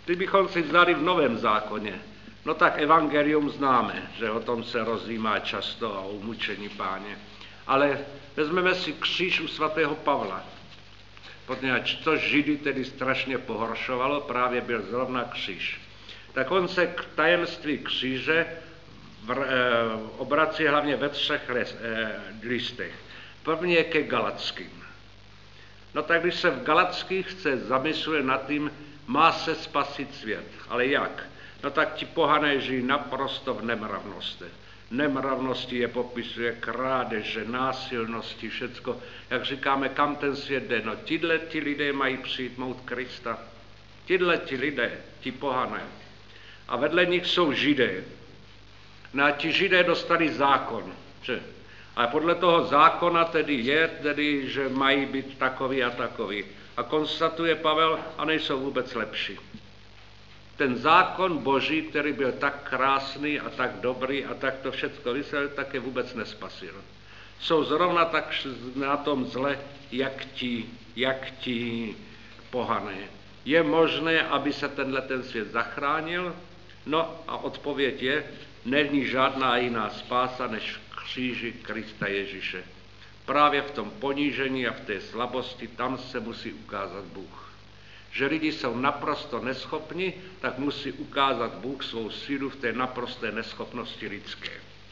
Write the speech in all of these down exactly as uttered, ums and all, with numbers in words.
Kdybychom si vzali v Novém zákoně, no tak evangelium známe, že o tom se rozjímá často a o mučení Páně. Ale vezmeme si kříž u svatého Pavla, protože to Židy tedy strašně pohoršovalo, právě byl zrovna kříž. Tak on se k tajemství kříže v, e, obrací hlavně ve třech les, e, listech. První je ke Galackým. No tak když se v Galackých se zamysluje nad tím, má se spasit svět. Ale jak? No tak ti pohané žijí naprosto v nemravnostech. Nemravnosti je popisuje krádeže, násilnosti, všecko. Jak říkáme, kam ten svět jde? No tihle ti lidé mají přijmout Krista. Tihle ti lidé, ti pohané. A vedle nich jsou Židé. No a ti Židé dostali zákon. Že? A podle toho zákona tedy je, tedy, že mají být takový a takový. A konstatuje Pavel, a nejsou vůbec lepší. Ten zákon Boží, který byl tak krásný a tak dobrý a tak to všecko vysvětlil, tak je vůbec nespasil. Jsou zrovna tak na tom zle, jak ti, jak ti pohané. Je možné, aby se tenhle ten svět zachránil? No a odpověď je, není žádná jiná spása než v kříži Krista Ježíše. Právě v tom ponížení a v té slabosti, tam se musí ukázat Bůh. Že lidi jsou naprosto neschopni, tak musí ukázat Bůh svou sílu v té naprosté neschopnosti lidské.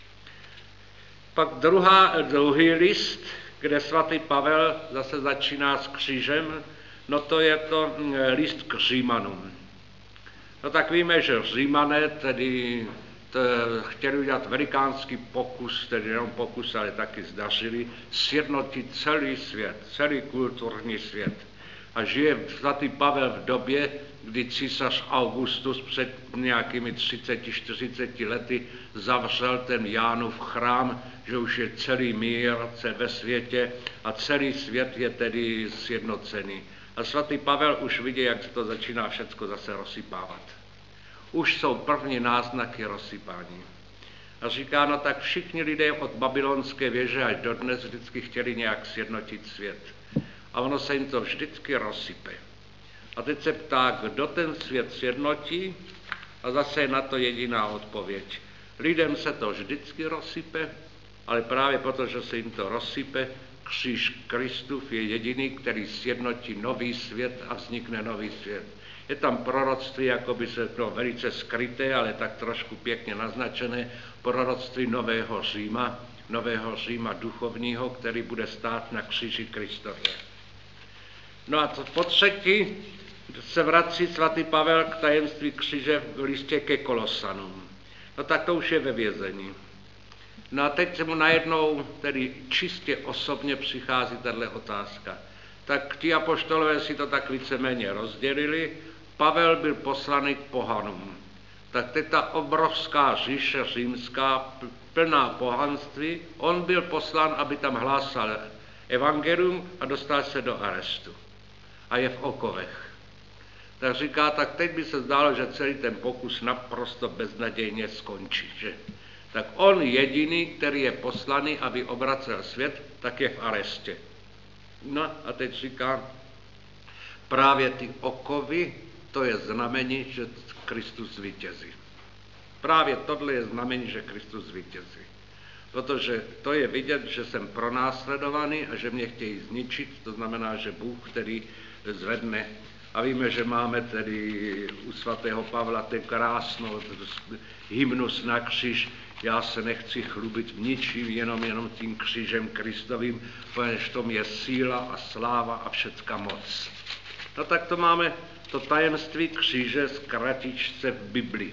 Pak druhá, druhý list, kde svatý Pavel zase začíná s křížem, no to je to list k Římanům. No tak víme, že Římané tedy chtěli udělat velikánský pokus, tedy jenom pokus, ale taky zdařili, sjednotit celý svět, celý kulturní svět. A žije svatý Pavel v době, kdy císař Augustus před nějakými třiceti čtyřiceti lety zavřel ten Jánův chrám, že už je celý mír ve světě a celý svět je tedy sjednocený. A svatý Pavel už vidí, jak to začíná všecko zase rozsypávat. Už jsou první náznaky rozsypání. A říká, no tak všichni lidé od babylonské věže až dodnes vždycky chtěli nějak sjednotit svět. A ono se jim to vždycky rozsype. A teď se ptá, kdo ten svět sjednotí, a zase je na to jediná odpověď. Lidem se to vždycky rozsype, ale právě proto, že se jim to rozsype, kříž Kristův je jediný, který sjednotí nový svět a vznikne nový svět. Je tam proroctví, jako by se to velice skryté, ale tak trošku pěkně naznačené, proroctví nového Říma, nového Říma duchovního, který bude stát na kříži Kristově. No a to po třetí se vrací svatý Pavel k tajemství kříže v listě ke Kolosanům. No tak to už je ve vězení. No a teď se mu najednou tedy čistě osobně přichází tato otázka. Tak ti apoštolové si to tak víceméně rozdělili, Pavel byl poslaný k pohanům. Tak teď ta obrovská říše římská, plná pohanství, on byl poslán, aby tam hlásal evangelium a dostal se do arestu. A je v okovech. Tak říká, tak teď by se zdálo, že celý ten pokus naprosto beznadějně skončí. Že? Tak on jediný, který je poslaný, aby obracel svět, tak je v arestě. No a teď říká, právě ty okovy, to je znamení, že Kristus zvítězí. Právě tohle je znamení, že Kristus zvítězí. Protože to je vidět, že jsem pronásledovaný a že mě chtějí zničit, to znamená, že Bůh, který zvedne. A víme, že máme tedy u svatého Pavla ten krásnou hymnus na kříž. Já se nechci chlubit v ničím, jenom, jenom tím křížem Kristovým, protože v tom je síla a sláva a všecka moc. No tak to máme to tajemství kříže zkratičce v Biblii.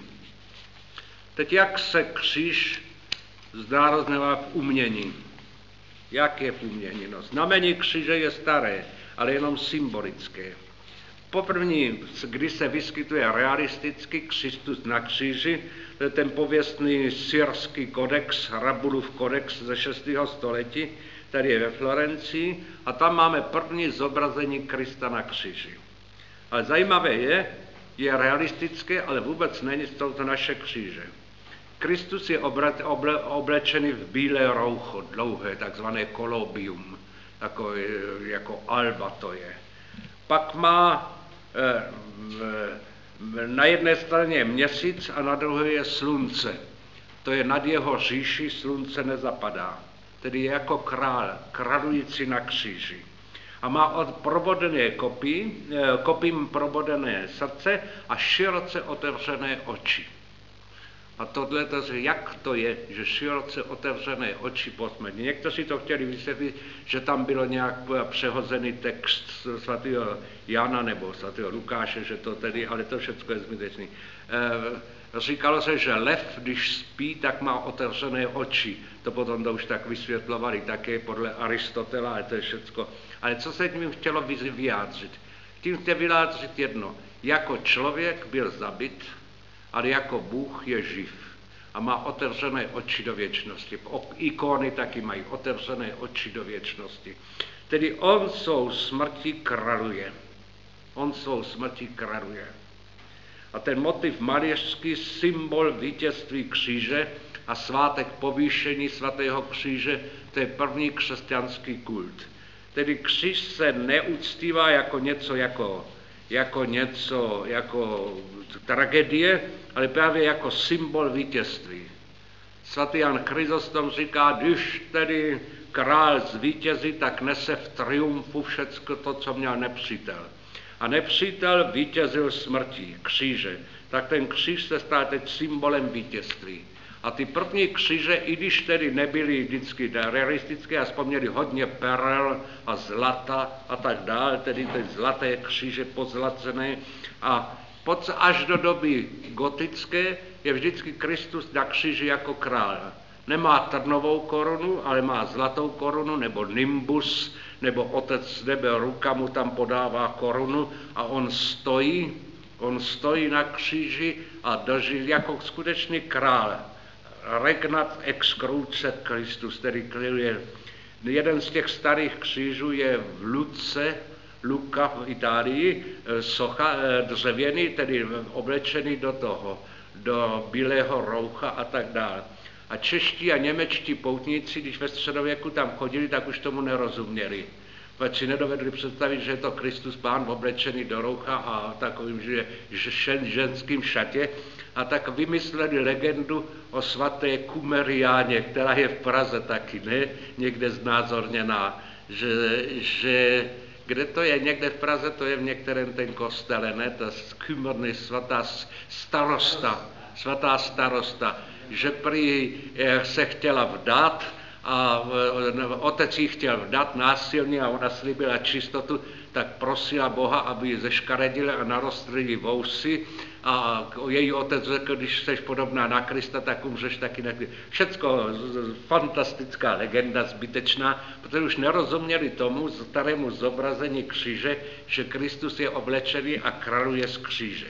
Teď jak se kříž zdráznává v umění? Jak je v umění? No, znamení kříže je staré, ale jenom symbolické. Poprvní, kdy se vyskytuje realisticky Kristus na kříži, to je ten pověstný syrský kodex, Rabulův kodex ze šestého století, který je ve Florencii, a tam máme první zobrazení Krista na kříži. Ale zajímavé je, je realistické, ale vůbec není z toho naše kříže. Kristus je oble, oble, oblečený v bílé roucho, dlouhé, takzvané kolobium, jako, jako alba to je. Pak má e, Na jedné straně je měsíc a na druhé je slunce. To je nad jeho říši, slunce nezapadá. Tedy je jako král, králující na kříži. A má od probodené kopí, kopím probodené srdce a široce otevřené oči. A tohle, jak to je, že široce otevřené oči po smrti. Někteří to chtěli vysvětlit, že tam bylo nějak přehozený text svatého Jana nebo svatého Lukáše, že to tedy, ale to všechno je zbytečný. E, říkalo se, že lev, když spí, tak má otevřené oči. To potom to už tak vysvětlovali také podle Aristotela, ale to je všecko. Ale co se tím chtělo vyjádřit? Tím chtěl vyjádřit jedno. Jako člověk byl zabit, ale jako Bůh je živ a má otevřené oči do věčnosti. Ikony taky mají otevřené oči do věčnosti. Tedy on svou smrtí králuje. On svou smrtí králuje. A ten motiv malířský, symbol vítězství kříže a svátek povýšení svatého kříže, to je první křesťanský kult. Tedy kříž se neuctívá jako něco jako jako něco, jako tragédie, ale právě jako symbol vítězství. Svatý Jan Chryzostom říká, když tedy král zvítězí, tak nese v triumfu všecko to, co měl nepřítel. A nepřítel vítězil smrtí, kříže. Tak ten kříž se stal teď symbolem vítězství. A ty první kříže, i když tedy nebyly vždycky realistické a vzpomněli hodně perel a zlata a tak dále, tedy ty zlaté kříže pozlacené, a pod, až do doby gotické je vždycky Kristus na kříži jako král. Nemá trnovou korunu, ale má zlatou korunu, nebo nimbus, nebo otec z nebe ruka mu tam podává korunu a on stojí, on stojí na kříži a drží jako skutečný král. Regnat ex cruce Christus, tedy je jeden z těch starých křížů je v Luce, Luka v Itálii, socha dřevěný, tedy oblečený do toho, do bílého roucha a tak dále. A čeští a němečtí poutníci, když ve středověku tam chodili, tak už tomu nerozuměli. Protože si nedovedli představit, že je to Kristus Pán oblečený do roucha a takovým že, že ženským šatě. A tak vymysleli legendu o svaté Kumeriáně, která je v Praze taky, ne? Někde znázorněná, že, že kde to je, někde v Praze, to je v některém ten kostele, ne? Ta kumorný svatá starosta, svatá starosta, že prý se chtěla vdát a otec jí chtěl vdat násilně a ona slíbila čistotu, tak prosila Boha, aby ji zeškaredili a narostli jí vousy a její otec řekl, když jsi podobná na Krista, tak umřeš taky na Krista. Všecko fantastická legenda, zbytečná, protože už nerozuměli tomu starému zobrazení kříže, že Kristus je oblečený a králuje z kříže.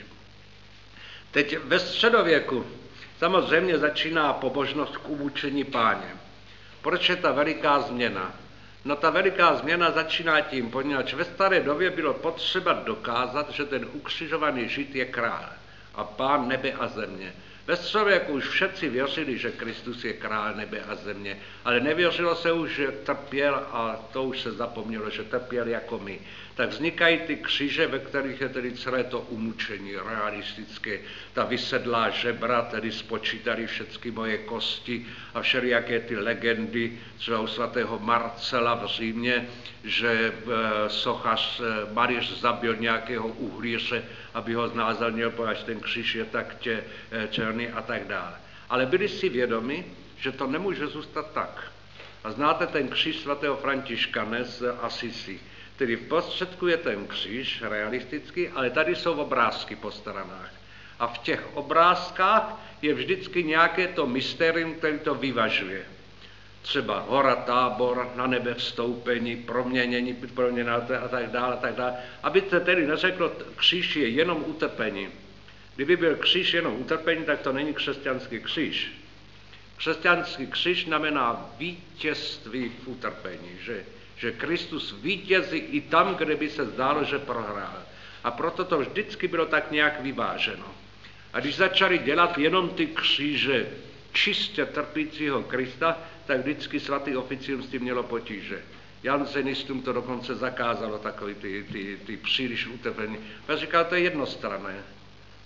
Teď ve středověku samozřejmě začíná pobožnost k umučení Páně. Proč je ta veliká změna? No ta veliká změna začíná tím, poněvadž ve staré době bylo potřeba dokázat, že ten ukřižovaný Žid je král a Pán nebe a země. Ve středověku už všetci věřili, že Kristus je král nebe a země, ale nevěřilo se už, že trpěl a to už se zapomnělo, že trpěl jako my. Tak vznikají ty kříže, ve kterých je tedy celé to umučení realistické. Ta vysedlá žebra, tedy spočítali všechny moje kosti a všelijaké ty legendy, třeba u svatého Marcela v Římě, že e, sochař e, malíř zabil nějakého uhlíře, aby ho znázornil, protože ten kříž je tak tě, e, černý a tak dále. Ale byli si vědomi, že to nemůže zůstat tak. A znáte ten kříž svatého Františka, ne z Asisi. Tedy v prostředku je ten kříž realistický, ale tady jsou obrázky po stranách. A v těch obrázkách je vždycky nějaké to mystérium, který to vyvažuje. Třeba hora Tábor, na nebe vstoupení, proměnění, proměněná a tak dále, a tak dále. Aby se tedy neřeklo, kříž je jenom utrpení. Kdyby byl kříž jenom utrpení, tak to není křesťanský kříž. Křesťanský kříž znamená vítězství v utrpení, že že Kristus vítězí i tam, kde by se zdálo, že prohrál. A proto to vždycky bylo tak nějak vyváženo. A když začali dělat jenom ty kříže čistě trpícího Krista, tak vždycky svatý oficium s tím mělo potíže. Jansenistům to dokonce zakázalo, takový ty, ty, ty příliš utrpení. A říkal, to je jednostranné.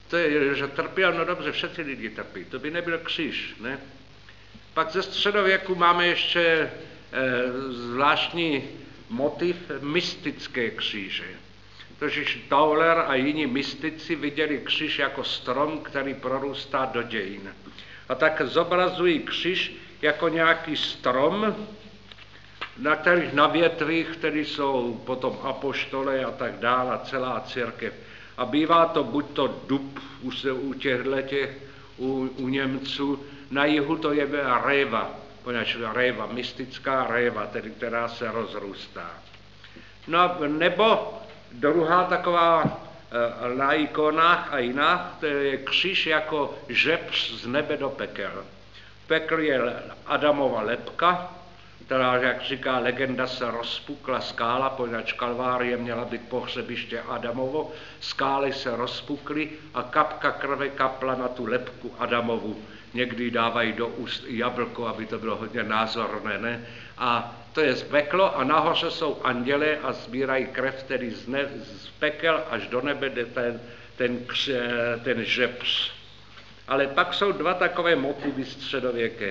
To je, že trpěl, no dobře, všetci lidi trpí, to by nebyl kříž, ne? Pak ze středověku máme ještě e, zvláštní motiv mystické kříže. Totiž Tauler a jiní mystici viděli kříž jako strom, který prorůstá do dějin. A tak zobrazují kříž jako nějaký strom, na kterých na větvích, které jsou potom apoštole a tak dále, a celá církev. A bývá to buď to dub u, u těchto těch, u, u Němců, na jihu to je réva, poněvadž réva, mystická réva, tedy která se rozrůstá. No nebo druhá taková e, na ikonách a jinak, to je kříž jako žebř z nebe do pekel. Pekl je Adamova lebka, která, jak říká legenda, se rozpukla skála, poněvadž Kalvárie měla být pohřebiště Adamovo, skály se rozpukly a kapka krve kapla na tu lebku Adamovu. Někdy dávají do úst jablko, aby to bylo hodně názorné, ne? A to je z peklo a nahoře jsou anděle a sbírají krev, tedy z, ne, z pekel až do nebe jde ten, ten, ten žebř. Ale pak jsou dva takové motivy středověké.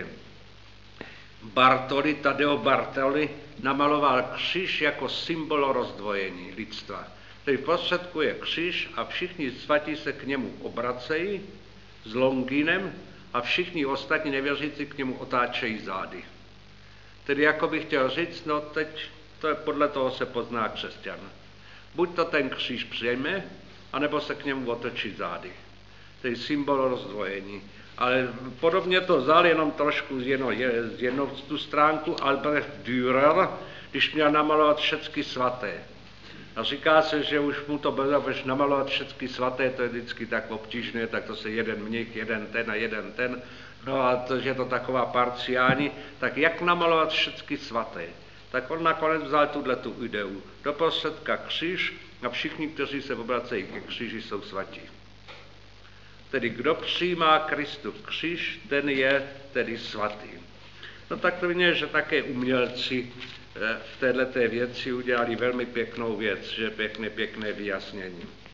Bartoli, Tadeo Bartoli, namaloval kříž jako symbol rozdvojení lidstva. Tedy v prostředku je kříž a všichni svatí se k němu obracejí s Longinem a všichni ostatní nevěřící k němu otáčejí zády. Tedy jako bych chtěl říct, no teď to je, podle toho se pozná křesťan. Buď to ten kříž přijme, anebo se k němu otočí zády. Tedy symbol rozdvojení. Ale podobně to vzal jenom trošku z jednou, z jednou tu stránku Albrecht Dürer, když měl namalovat všechny svaté. A říká se, že už mu to bylo, když namalovat všechny svaté, to je vždycky tak obtížné, tak to se jeden mnich, jeden ten a jeden ten, no a to, že je to taková parciální, tak jak namalovat všechny svaté? Tak on nakonec vzal tuto ideu. Do prostředka kříž a všichni, kteří se obracejí ke kříži, jsou svatí. Tedy kdo přijímá Kristův kříž, ten je tedy svatý. No tak to je, že také umělci v této věci udělali velmi pěknou věc, že pěkné, pěkné vyjasnění.